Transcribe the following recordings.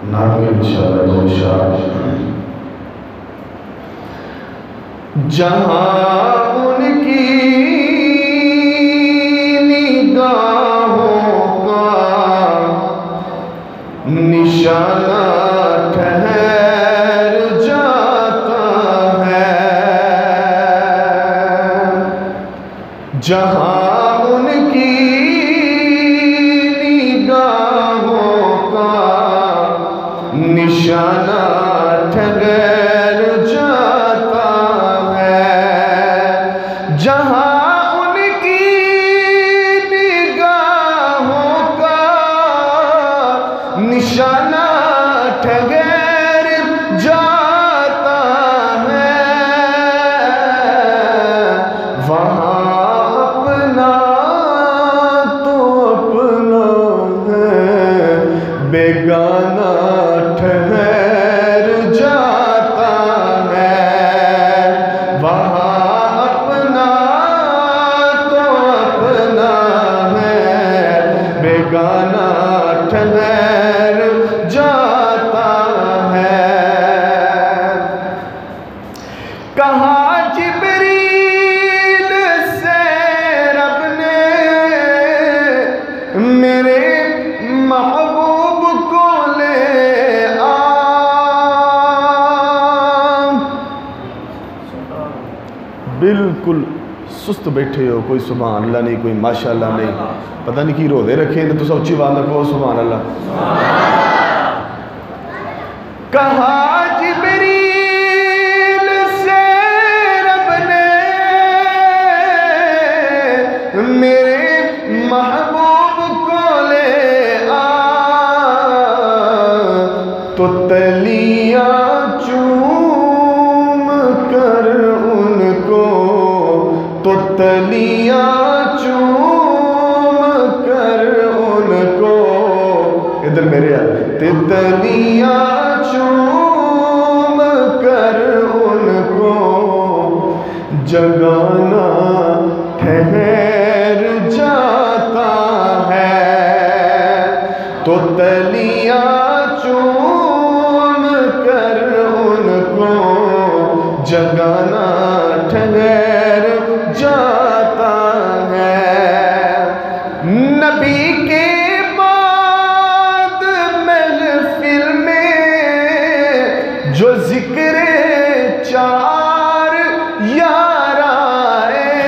नाम इंशाअल्लाह। जहाँ उनकी निगाहों का निशाना ठहर जाता है, जहाँ उनकी निगाहों का निशाना ठहर जाता है, जहाँ उनकी निगाहों का निशाना ठहर जाता है, वहाँ अपना तो अपना है, बेगाना ठहर जाता है, वहाँ अपना तो अपना है, बेगाना ठहर जाता है। कहा जिब्रील से रब ने मेरे महबूब को ले आ, बिल्कुल सुस्त बैठे हो, कोई सुभान अल्लाह नहीं, कोई माशाअल्लाह नहीं, पता नहीं की रोज़े रखे हैं तो सच्ची बात रखो सुभान अल्लाह। कहा जिब्रील से रब ने मेरे महबूब को ले आ, तो तलियां चूम कर उनको, तो तलियां चूम कर उनको, इधर मेरे यार, तितलियां चूम कर उनको जगाना ठहर जाता है, तो तलियां चूम कर उनको जगाना ठहर जाता है। नबी के बाद महफिल में जो जिक्र चार यार आए,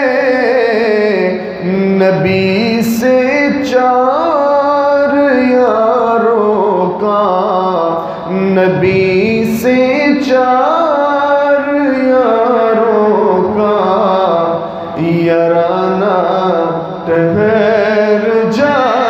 नबी से चार यारों का, नबी से चार यारों का याराना ठहर जा